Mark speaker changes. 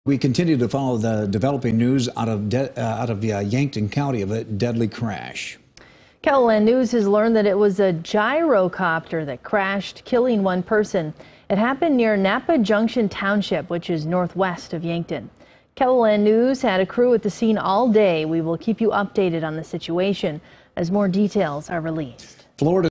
Speaker 1: We continue to follow the developing news out of Yankton County of a deadly crash.
Speaker 2: KELOLAND News has learned that it was a gyrocopter that crashed, killing one person. It happened near Napa Junction Township, which is northwest of Yankton. KELOLAND News had a crew at the scene all day. We will keep you updated on the situation as more details are released.
Speaker 1: Florida